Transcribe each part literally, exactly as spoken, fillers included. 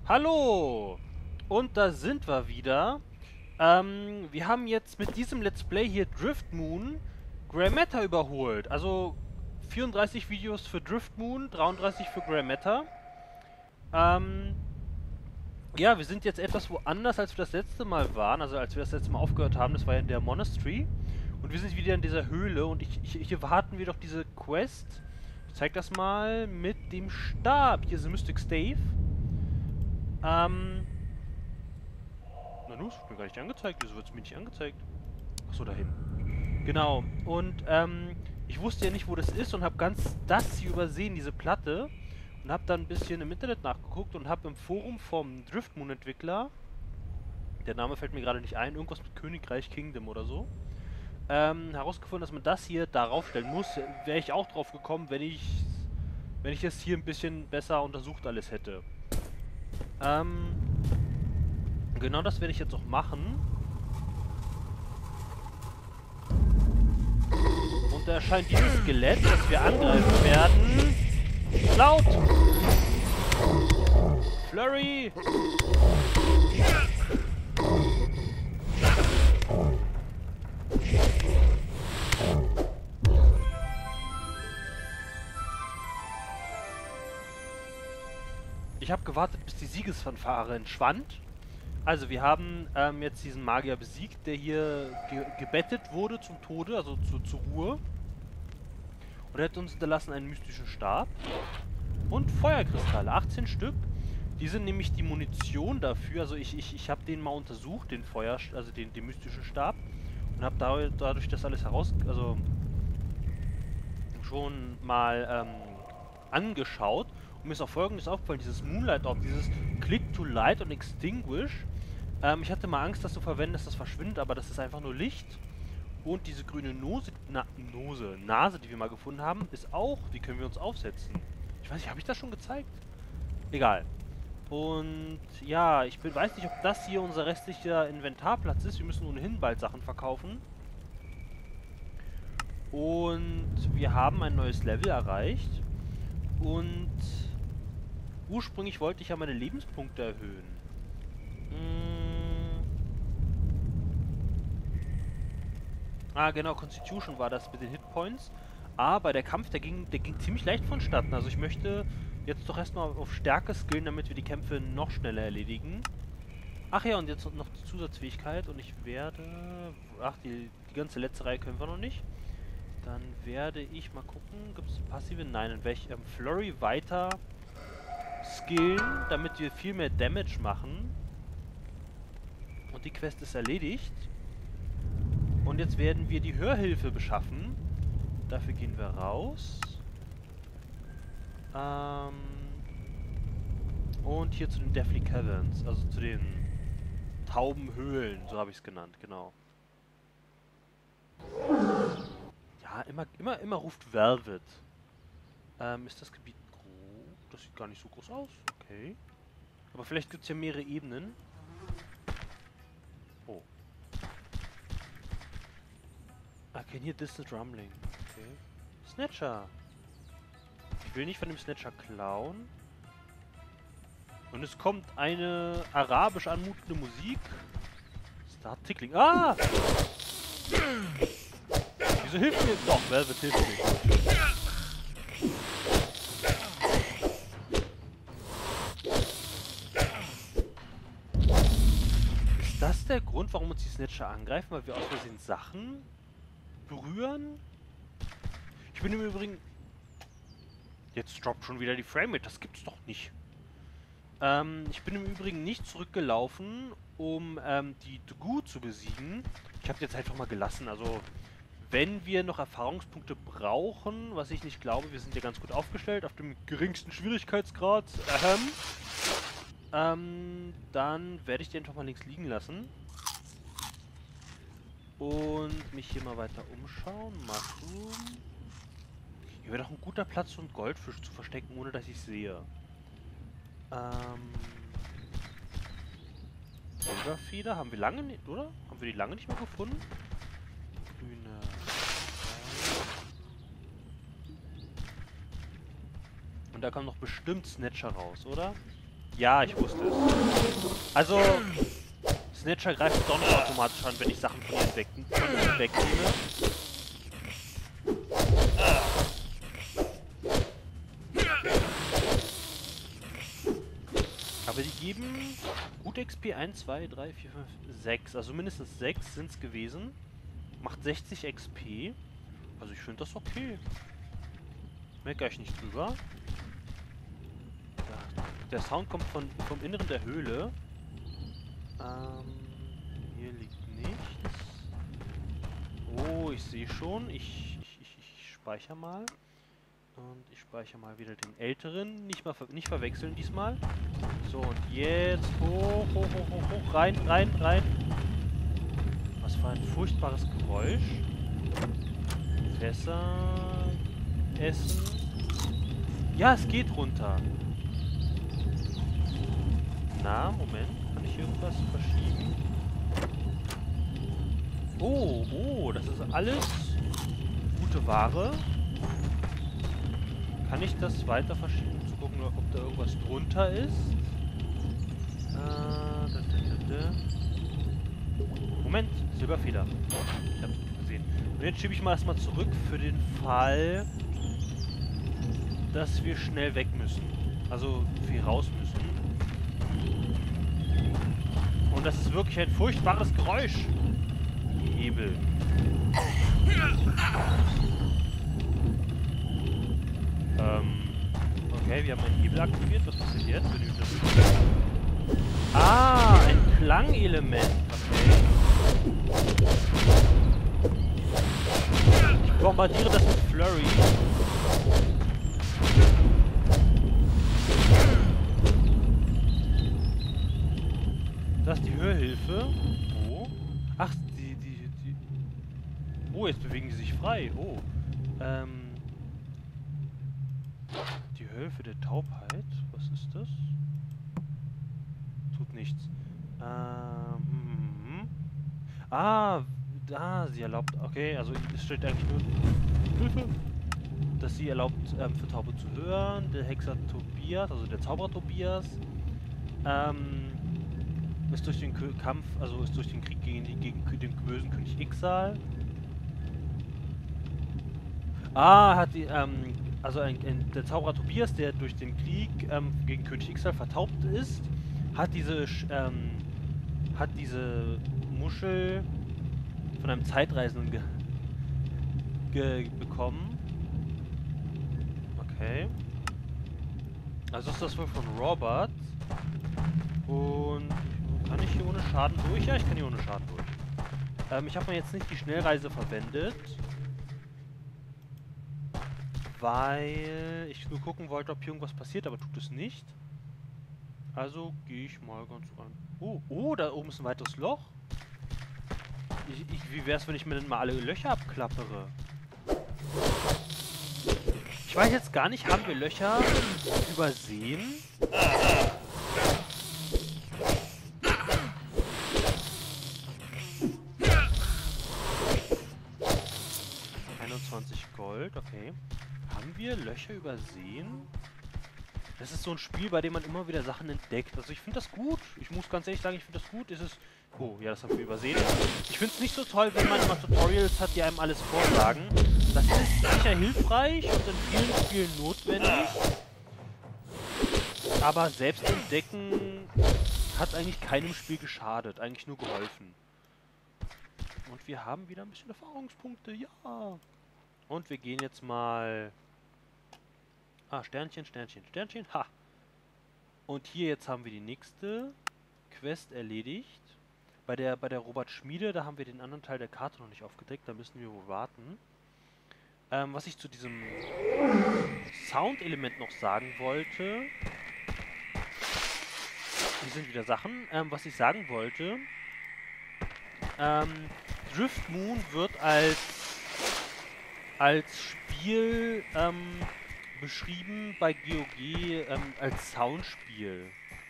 Hallo! Und da sind wir wieder. Ähm, wir haben jetzt mit diesem Let's Play hier Drift Moon Grey Matter überholt. Also vierunddreißig Videos für Drift Moon, dreiunddreißig für Grey Matter. Ähm, ja, wir sind jetzt etwas woanders, als wir das letzte Mal waren. Also als wir das letzte Mal aufgehört haben, das war ja in der Monastery. Und wir sind wieder in dieser Höhle und ich, ich, hier warten wir doch diese Quest. Ich zeig das mal mit dem Stab. Hier ist ein Mystic Stave. Ähm... Na nu, es wird mir gar nicht angezeigt. Wieso wird es mir nicht angezeigt? Achso, dahin. Genau. Und, ähm, ich wusste ja nicht, wo das ist und habe ganz das hier übersehen, diese Platte. Und habe dann ein bisschen im Internet nachgeguckt und habe im Forum vom Driftmoon-Entwickler, der Name fällt mir gerade nicht ein, irgendwas mit Königreich Kingdom oder so, ähm, herausgefunden, dass man das hier darauf stellen muss. Wäre ich auch drauf gekommen, wenn ich, wenn ich es hier ein bisschen besser untersucht alles hätte. Ähm, genau das werde ich jetzt auch machen. Und da erscheint dieses Skelett, das wir angreifen werden. Laut! Flurry! Ich habe gewartet, bis die Siegesfanfare entschwand. Also wir haben ähm, jetzt diesen Magier besiegt, der hier ge gebettet wurde zum Tode, also zu, zur Ruhe. Und er hat uns hinterlassen einen mystischen Stab. Und Feuerkristalle, achtzehn Stück. Die sind nämlich die Munition dafür. Also ich, ich, ich habe den mal untersucht, den Feuer, also den, den mystischen Stab. Und habe da, dadurch das alles heraus, also schon mal ähm, angeschaut. Und mir ist auch Folgendes aufgefallen, dieses Moonlight Orb, dieses Click to Light und Extinguish. Ähm, ich hatte mal Angst, das zu verwenden, dass das verschwindet, aber das ist einfach nur Licht. Und diese grüne Nose, Na, Nose, Nase, die wir mal gefunden haben, ist auch, die können wir uns aufsetzen. Ich weiß nicht, habe ich das schon gezeigt? Egal. Und ja, ich bin, weiß nicht, ob das hier unser restlicher Inventarplatz ist. Wir müssen ohnehin bald Sachen verkaufen. Und wir haben ein neues Level erreicht. Und ursprünglich wollte ich ja meine Lebenspunkte erhöhen. Hm. Ah, genau, Constitution war das mit den Hitpoints. Aber der Kampf, der ging, der ging ziemlich leicht vonstatten. Also ich möchte jetzt doch erstmal auf Stärke skillen, damit wir die Kämpfe noch schneller erledigen. Ach ja, und jetzt noch die Zusatzfähigkeit. Und ich werde... Ach, die, die ganze letzte Reihe können wir noch nicht. Dann werde ich mal gucken, gibt es passive? Nein, dann werde ich ähm, Flurry weiter skillen, damit wir viel mehr Damage machen. Und die Quest ist erledigt. Und jetzt werden wir die Hörhilfe beschaffen. Dafür gehen wir raus. Ähm und hier zu den Deathly Caverns, also zu den Taubenhöhlen, so habe ich es genannt, genau. Ja, immer, immer, immer ruft Velvet. Ähm, ist das Gebiet groß? Das sieht gar nicht so groß aus. Okay. Aber vielleicht gibt es ja mehrere Ebenen. Oh. I can hear distant rumbling. Okay. Snatcher. Ich will nicht von dem Snatcher klauen. Und es kommt eine arabisch anmutende Musik. Start tickling. Ah! Wieso hilft mir? Doch, Velvet hilft mir. Ist das der Grund, warum uns die Snatcher angreifen? Weil wir aus Versehen Sachen berühren? Ich bin im Übrigen... Jetzt droppt schon wieder die Framerate. Das gibt's doch nicht. Ähm, ich bin im Übrigen nicht zurückgelaufen, um ähm, die Dgu zu besiegen. Ich habe jetzt einfach mal gelassen. Also, wenn wir noch Erfahrungspunkte brauchen, was ich nicht glaube, wir sind ja ganz gut aufgestellt, auf dem geringsten Schwierigkeitsgrad, ähm, ähm, dann werde ich die einfach mal links liegen lassen. Und mich hier mal weiter umschauen. Mushroom. Hier wäre doch ein guter Platz, so einen Goldfisch zu verstecken, ohne dass ich sehe. Ähm. Silberfeder haben wir lange nicht, oder? Haben wir die lange nicht mehr gefunden? Grüne. Und da kommt noch bestimmt Snatcher raus, oder? Ja, ich wusste es. Also, Snatcher greift doch nicht automatisch an, wenn ich Sachen von ihnen weg, von ihnen wegnehme. Aber die geben gut X P. eins, zwei, drei, vier, fünf, sechs. Also mindestens sechs sind es gewesen. Macht sechzig X P. Also ich finde das okay. Merke ich nicht drüber. Da, der Sound kommt von, vom Inneren der Höhle. Ähm, hier liegt nichts. Oh, ich sehe schon. Ich, ich, ich, ich speichere mal. Und ich speichere mal wieder den älteren. Nicht mal ver nicht verwechseln diesmal. So, und jetzt hoch, hoch, hoch, hoch, hoch. Rein, rein, rein. Was für ein furchtbares Geräusch. Fässer. Essen. Ja, es geht runter. Na, Moment. Kann ich irgendwas verschieben? Oh, oh, das ist alles gute Ware. Kann ich das weiter verschieben, um zu gucken, ob da irgendwas drunter ist? Äh, da, da, da, da. Moment, Silberfeder. Ich hab's nicht gesehen. Und jetzt schiebe ich mal erstmal zurück für den Fall, dass wir schnell weg müssen. Also wir raus müssen. Und das ist wirklich ein furchtbares Geräusch. Die Hebel. Ähm, okay, wir haben einen Hebel aktiviert. Was passiert jetzt, wenn ich das... Ah, ein Klangelement. Okay. Ich bombardiere das mit Flurry. Das ist die Hörhilfe. Wo? Ach, die, die, die... Oh, jetzt bewegen die sich frei. Oh. Ähm... Die Hörhilfe der Taubheit? Was ist das? Tut nichts. Ähm... Hm, hm. Ah, da, sie erlaubt... Okay, also es steht eigentlich nur... Hilfe! Dass sie erlaubt, ähm, für Taube zu hören. Der Hexer Tobias, also der Zauberer Tobias, ähm... ist durch den K Kampf, also ist durch den Krieg gegen, die, gegen den bösen König Ixal. Ah, hat die, ähm, also ein, ein, der Zauberer Tobias, der durch den Krieg ähm, gegen König Ixal vertaubt ist, hat diese, ähm, hat diese Muschel von einem Zeitreisenden ge ge bekommen. Okay. Also ist das wohl von Robert. Und kann ich hier ohne Schaden durch? Ja, ich kann hier ohne Schaden durch. Ähm, ich habe mir jetzt nicht die Schnellreise verwendet. Weil ich nur gucken wollte, ob hier irgendwas passiert, aber tut es nicht. Also gehe ich mal ganz rein. Oh, oh, da oben ist ein weiteres Loch. Ich, ich, wie wäre es, wenn ich mir denn mal alle Löcher abklappere? Ich weiß jetzt gar nicht, haben wir Löcher übersehen? einundzwanzig Gold, okay. Haben wir Löcher übersehen? Das ist so ein Spiel, bei dem man immer wieder Sachen entdeckt. Also ich finde das gut. Ich muss ganz ehrlich sagen, ich finde das gut. Es ist... Oh, ja, das haben wir übersehen. Ich finde es nicht so toll, wenn man immer Tutorials hat, die einem alles vorsagen. Das ist sicher hilfreich und in vielen Spielen notwendig. Aber selbst entdecken hat eigentlich keinem Spiel geschadet. Eigentlich nur geholfen. Und wir haben wieder ein bisschen Erfahrungspunkte. Ja. Und wir gehen jetzt mal... Ah, Sternchen, Sternchen, Sternchen. Ha! Und hier jetzt haben wir die nächste Quest erledigt. Bei der, bei der Robert Schmiede, da haben wir den anderen Teil der Karte noch nicht aufgedeckt. Da müssen wir wohl warten. Ähm, was ich zu diesem Sound-Element noch sagen wollte... Hier sind wieder Sachen. Ähm, was ich sagen wollte... Ähm, Drift Moon wird als... als Spiel... Ähm, beschrieben bei G O G ähm, als Soundspiel.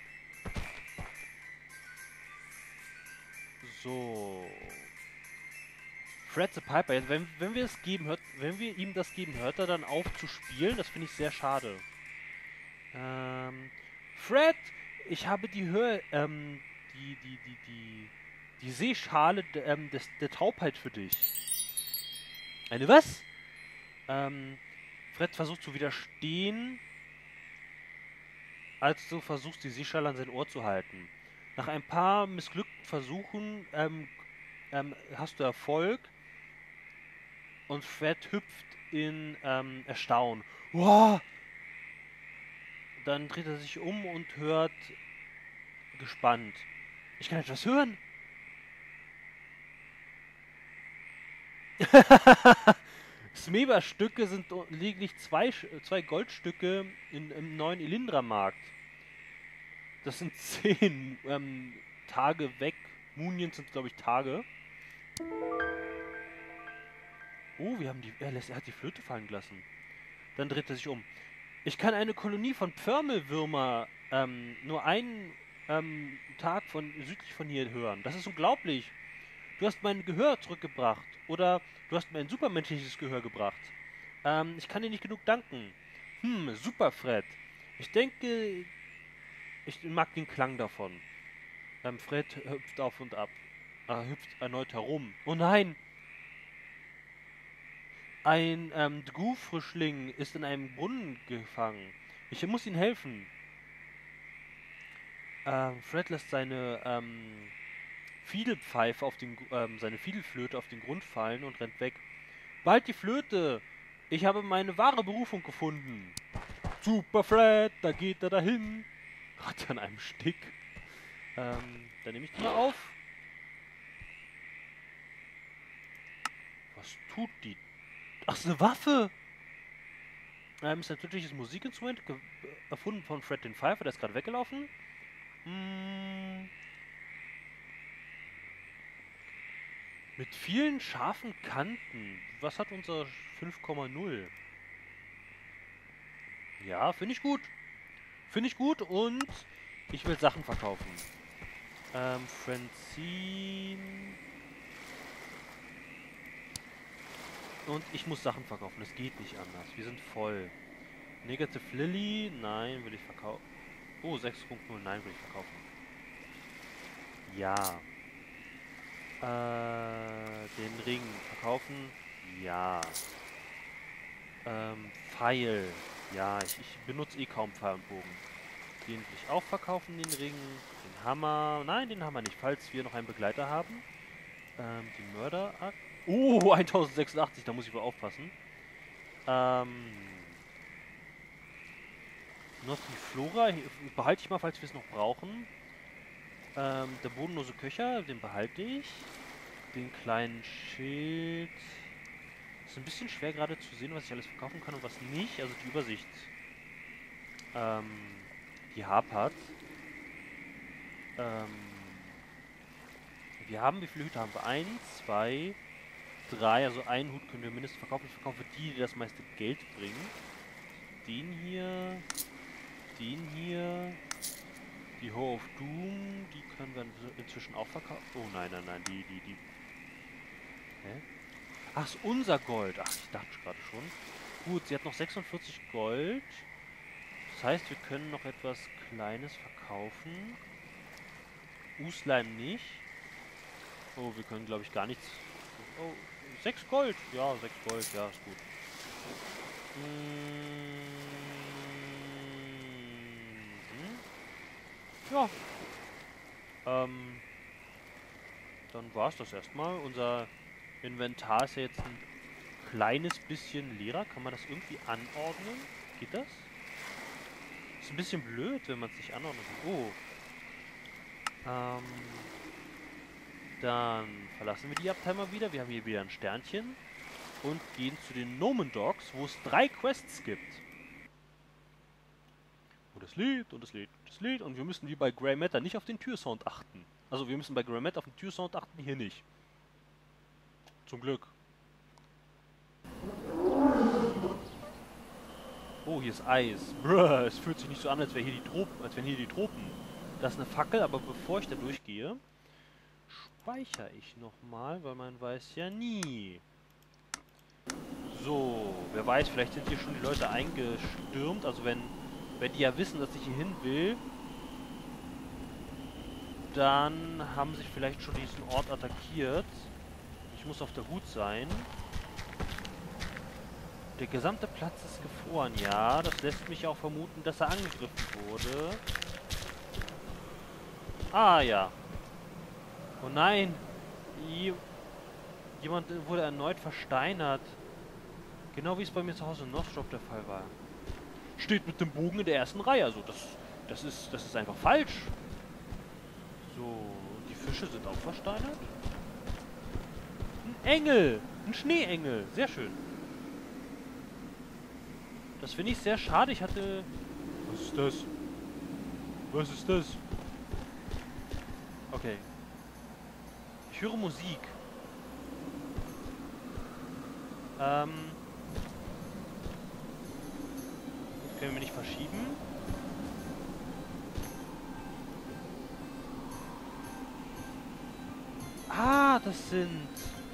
So. Fred the Piper. Jetzt, wenn, wenn wir es geben, hört, wenn wir ihm das geben, hört er dann auf zu spielen. Das finde ich sehr schade. Ähm, Fred, Ich habe die Höhe, ähm, die, die, die, die, die Seeschale de, ähm, des, der Taubheit für dich. Eine was? Ähm, Fred versucht zu widerstehen, als du versuchst, die Seeschale an sein Ohr zu halten. Nach ein paar missglückten Versuchen ähm, ähm, hast du Erfolg und Fred hüpft in ähm, Erstaunen. Wow! Dann dreht er sich um und hört gespannt. Ich kann etwas hören. Smeba-Stücke sind lediglich zwei, zwei Goldstücke in, im neuen Elindra-Markt. Das sind zehn ähm, Tage weg. Munions sind, glaube ich, Tage. Oh, wir haben die. Er, lässt, er hat die Flöte fallen gelassen. Dann dreht er sich um. Ich kann eine Kolonie von Pförmelwürmer ähm, nur einen ähm, Tag von südlich von hier hören. Das ist unglaublich. Du hast mein Gehör zurückgebracht. Oder du hast mir ein supermenschliches Gehör gebracht. Ähm, ich kann dir nicht genug danken. Hm, super, Fred. Ich denke, ich mag den Klang davon. Ähm, Fred hüpft auf und ab. Er hüpft erneut herum. Oh nein! Ein ähm, Dgu-Frischling ist in einem Brunnen gefangen. Ich muss ihm helfen. Ähm, Fred lässt seine ähm, Fiedelpfeife auf den, ähm, seine Fiedelflöte auf den Grund fallen und rennt weg. Bald die Flöte! Ich habe meine wahre Berufung gefunden. Super Fred, da geht er dahin. Hat er an einem Stick. Ähm, dann nehme ich die mal auf. Was tut die? Ach, ist eine Waffe! Ähm, ist ein natürliches Musikinstrument, erfunden von Fred den Pfeifer, der ist gerade weggelaufen. Mm, mit vielen scharfen Kanten. Was hat unser fünf Komma null? Ja, finde ich gut. Finde ich gut und ich will Sachen verkaufen. Ähm, Francine. Und ich muss Sachen verkaufen. Das geht nicht anders. Wir sind voll. Negative Lily. Nein, will ich verkaufen. Oh, sechs Punkt null. Nein, will ich verkaufen. Ja. Äh, den Ring verkaufen. Ja. Ähm, Pfeil. Ja, ich, ich benutze eh kaum Pfeil und Bogen. Den will ich auch verkaufen, den Ring. Den Hammer. Nein, den Hammer nicht. Falls wir noch einen Begleiter haben. Ähm, die Mörder. Oh, tausendsechsundachtzig. Da muss ich wohl aufpassen. Ähm. Noch die Flora. Behalte ich mal, falls wir es noch brauchen. Ähm, der bodenlose Köcher. Den behalte ich. Den kleinen Schild. Ist ein bisschen schwer gerade zu sehen, was ich alles verkaufen kann und was nicht. Also die Übersicht. Ähm, die hapert. Ähm, wir haben, wie viele Hüte haben wir? Eins, zwei, drei. Also einen Hut können wir mindestens verkaufen. Ich verkaufe die, die das meiste Geld bringen. Den hier. Den hier. Die Hoe of Doom. Die können wir inzwischen auch verkaufen. Oh nein, nein, nein. Die, die, die. Hä? Ach, ist unser Gold. Ach, ich dachte gerade schon. Gut, sie hat noch sechsundvierzig Gold. Das heißt, wir können noch etwas Kleines verkaufen. Usleim nicht. Oh, wir können, glaube ich, gar nichts... Oh, sechs Gold. Ja, sechs Gold. Ja, ist gut. Mhm. Ja. Ähm... Dann war es das erstmal. Unser Inventar ist ja jetzt ein kleines bisschen leerer. Kann man das irgendwie anordnen? Geht das? Ist ein bisschen blöd, wenn man es nicht anordnet. Oh. Ähm. Dann verlassen wir die Abteil mal wieder. Wir haben hier wieder ein Sternchen. Und gehen zu den Nomen Dogs, wo es drei Quests gibt. Und es lädt und es lädt und es lädt. Und wir müssen wie bei Grey Matter nicht auf den Türsound achten. Also wir müssen bei Grey Matter auf den Türsound achten, hier nicht. Zum Glück. Oh, hier ist Eis. Bruh, es fühlt sich nicht so an, als wären hier die Tropen, als wären hier die Tropen. Das ist eine Fackel, aber bevor ich da durchgehe, speichere ich nochmal, weil man weiß ja nie. So, wer weiß, vielleicht sind hier schon die Leute eingestürmt. Also wenn, wenn die ja wissen, dass ich hier hin will, dann haben sie vielleicht schon diesen Ort attackiert. Ich muss auf der Hut sein. Der gesamte Platz ist gefroren, ja. Das lässt mich auch vermuten, dass er angegriffen wurde. Ah, ja. Oh nein. Je Jemand wurde erneut versteinert. Genau wie es bei mir zu Hause in Northrop der Fall war. Steht mit dem Bogen in der ersten Reihe. Also das, das ist, das ist einfach falsch. So, die Fische sind auch versteinert. Ein Engel! Ein Schneeengel! Sehr schön. Das finde ich sehr schade. Ich hatte... Was ist das? Was ist das? Okay. Ich höre Musik. Ähm... Das können wir nicht verschieben. Ah, das sind...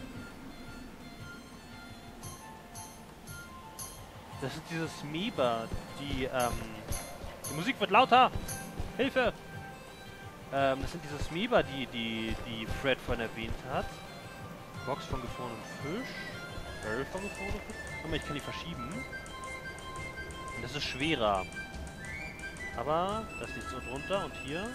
Das sind diese Smeber, die, ähm... Die Musik wird lauter! Hilfe! Ähm, das sind diese Smeber, die, die, die Fred vorhin erwähnt hat. Box von gefrorenem Fisch. Barrel von gefrorenem Fisch. Guck mal, ich kann die verschieben. Und das ist schwerer. Aber, das liegt so drunter und hier.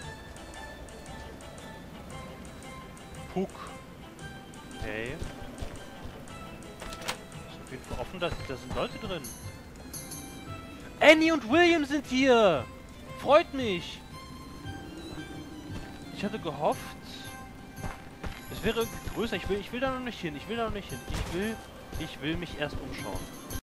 Puck. Okay. Ist auf jeden Fall offen, dass da sind Leute drin. Annie und William sind hier! Freut mich! Ich hatte gehofft, es wäre irgendwie größer. Ich will, ich will da noch nicht hin. Ich will da noch nicht hin. Ich will, ich will mich erst umschauen.